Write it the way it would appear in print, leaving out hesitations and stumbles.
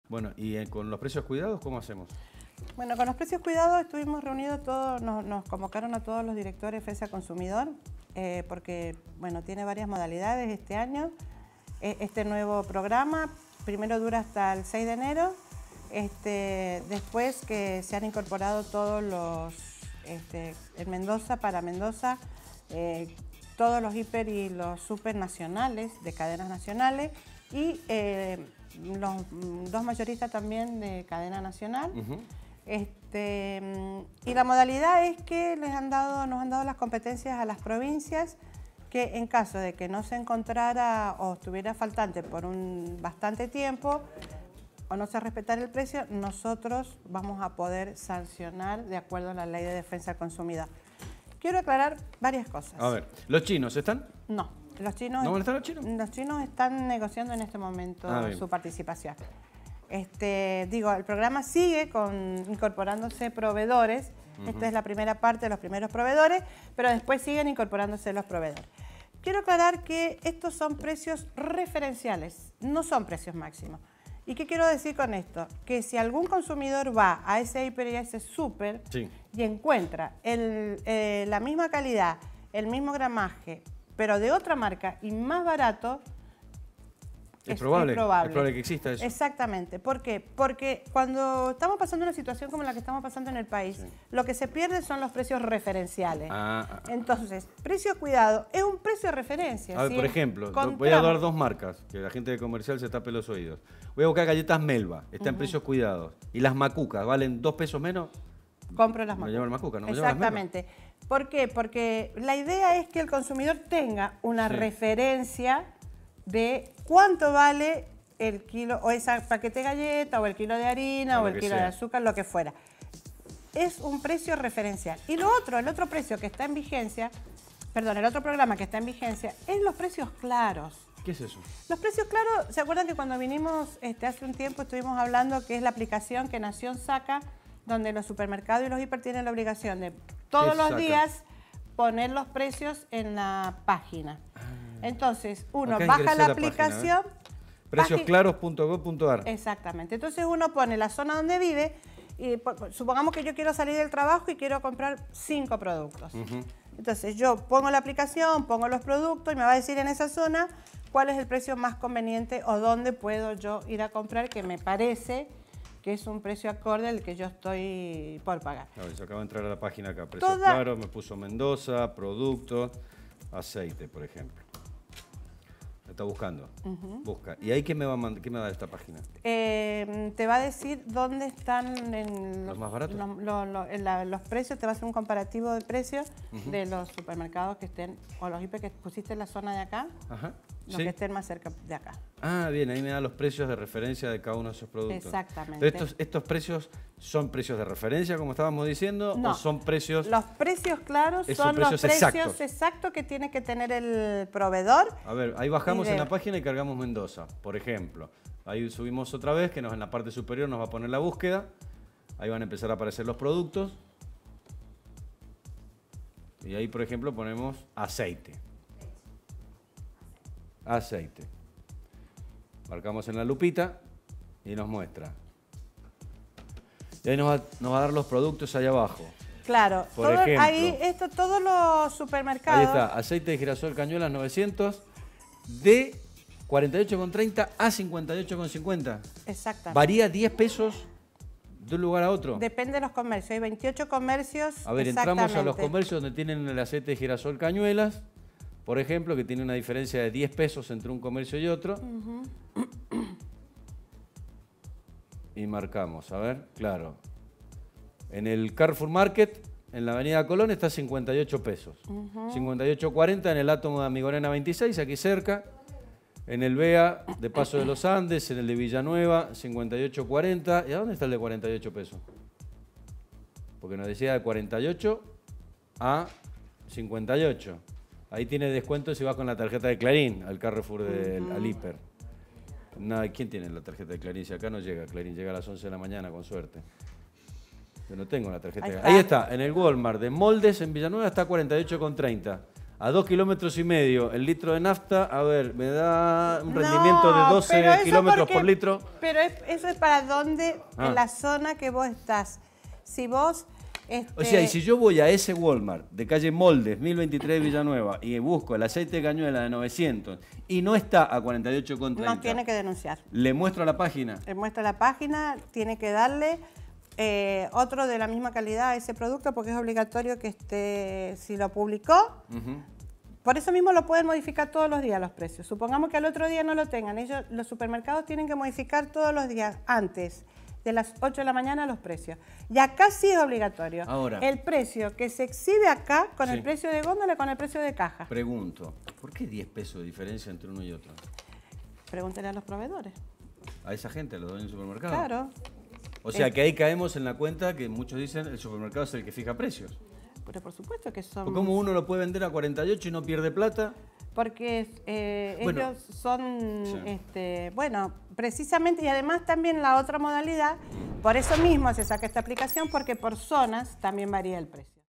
Bueno, y con los precios cuidados, ¿cómo hacemos? Bueno, con los precios cuidados estuvimos reunidos todos, nos convocaron a todos los directores de Defensa Consumidor, porque, bueno, tiene varias modalidades este año. Este nuevo programa, primero dura hasta el 6 de enero, después que se han incorporado todos los, en Mendoza, para Mendoza, todos los hiper y los super nacionales, de cadenas nacionales, y los dos mayoristas también de cadena nacional. Y la modalidad es que nos han dado las competencias a las provincias que en caso de que no se encontrara o estuviera faltante por un bastante tiempo o no se respetara el precio, nosotros vamos a poder sancionar de acuerdo a la Ley de Defensa del Consumidor. Quiero aclarar varias cosas. A ver, ¿los chinos están? No, los chinos... ¿No van a estar los chinos? Los chinos están negociando en este momento su participación. Digo, el programa sigue incorporándose proveedores. Esta es la primera parte de los primeros proveedores, pero después siguen incorporándose los proveedores. Quiero aclarar que estos son precios referenciales, no son precios máximos. ¿Y qué quiero decir con esto? Que si algún consumidor va a ese hiper y a ese super y encuentra la misma calidad, el mismo gramaje, pero de otra marca y más barato, es probable que exista eso. Exactamente. ¿Por qué? Porque cuando estamos pasando una situación como la que estamos pasando en el país, lo que se pierde son los precios referenciales. Entonces, precio cuidado es un precio de referencia. A ver, por ejemplo, voy a dar dos marcas, que la gente de comercial se tape los oídos. Voy a buscar galletas Melba, está en precios cuidados. Y las macucas, ¿valen 2 pesos menos? Compro las macucas. Me llevo las macucas, no me llevo Exactamente. ¿Por qué? Porque la idea es que el consumidor tenga una referencia de cuánto vale el kilo, o esa paquete de galleta, o el kilo de harina, o el kilo de azúcar, lo que fuera. Es un precio referencial. Y el otro precio que está en vigencia, perdón, el otro programa que está en vigencia, es los precios claros. ¿Qué es eso? Los precios claros, ¿se acuerdan que cuando vinimos hace un tiempo estuvimos hablando que es la aplicación que Nación saca, donde los supermercados y los hiper tienen la obligación de todos los días poner los precios en la página? Entonces, uno baja la aplicación... Preciosclaros.gov.ar. Exactamente. Entonces uno pone la zona donde vive y supongamos que yo quiero salir del trabajo y quiero comprar 5 productos. Entonces yo pongo la aplicación, pongo los productos y me va a decir en esa zona cuál es el precio más conveniente o dónde puedo yo ir a comprar, que me parece que es un precio acorde al que yo estoy por pagar. Yo acabo de entrar a la página acá. Precios claros, me puso Mendoza, productos, aceite, por ejemplo. Está buscando, busca. ¿Y ahí qué me va a dar esta página? Te va a decir dónde están los más baratos. Los precios, te va a hacer un comparativo de precios de los supermercados que estén, o los hiper que pusiste en la zona de acá, los que estén más cerca de acá. Ah, bien, ahí me da los precios de referencia de cada uno de esos productos. Exactamente. Pero estos precios, ¿son precios de referencia, como estábamos diciendo? No. ¿O son precios...? Los precios claros son los precios exactos que tiene que tener el proveedor. A ver, ahí bajamos en la página y cargamos Mendoza, por ejemplo. Ahí subimos otra vez, que en la parte superior nos va a poner la búsqueda. Ahí van a empezar a aparecer los productos. Y ahí, por ejemplo, ponemos aceite. Aceite. Marcamos en la lupita y nos muestra. Y ahí nos va a dar los productos ahí abajo. Claro, por ejemplo, ahí todos los supermercados. Ahí está, aceite de girasol Cañuelas 900 de 48,30 a 58,50. Exactamente. Varía 10 pesos de un lugar a otro. Depende de los comercios, hay 28 comercios. A ver, entramos a los comercios donde tienen el aceite de girasol Cañuelas, por ejemplo, que tiene una diferencia de 10 pesos entre un comercio y otro. Y marcamos, a ver, claro. En el Carrefour Market, en la avenida Colón, está 58 pesos. 58,40 en el Átomo de Amigorena 26, aquí cerca. En el BEA de Paso de los Andes, en el de Villanueva, 58,40. ¿Y a dónde está el de 48 pesos? Porque nos decía de 48 a 58. Ahí tiene descuento si vas con la tarjeta de Clarín al Carrefour al Hiper. ¿Quién tiene la tarjeta de Clarín? Si acá no llega Clarín, llega a las 11 de la mañana con suerte. Yo no tengo la tarjeta. Ahí está, en el Walmart de Moldes en Villanueva está 48,30. A 2,5 kilómetros el litro de nafta, a ver, me da un rendimiento de 12 kilómetros por litro. Pero eso es para dónde, en la zona que vos estás. Si vos... O sea, y si yo voy a ese Walmart de calle Moldes, 1023 Villanueva, y busco el aceite de cañuela de 900 y no está a 48,30... No tiene que denunciar. ¿Le muestro la página? Le muestra la página, tiene que darle otro de la misma calidad a ese producto porque es obligatorio que esté, si lo publicó, por eso mismo lo pueden modificar todos los días los precios. Supongamos que al otro día no lo tengan, los supermercados tienen que modificar todos los días antes de las 8 de la mañana los precios. Y acá sí es obligatorio. Ahora, el precio que se exhibe acá con el precio de góndola con el precio de caja. Pregunto, ¿por qué 10 pesos de diferencia entre uno y otro? Pregúntele a los proveedores. ¿A esa gente, a los dueños del supermercado? Claro. O sea que ahí caemos en la cuenta que muchos dicen el supermercado es el que fija precios. Pero por supuesto que son... ¿Cómo uno lo puede vender a 48 y no pierde plata? Porque ellos son, bueno, precisamente, y además también la otra modalidad, por eso mismo se saca esta aplicación, porque por zonas también varía el precio.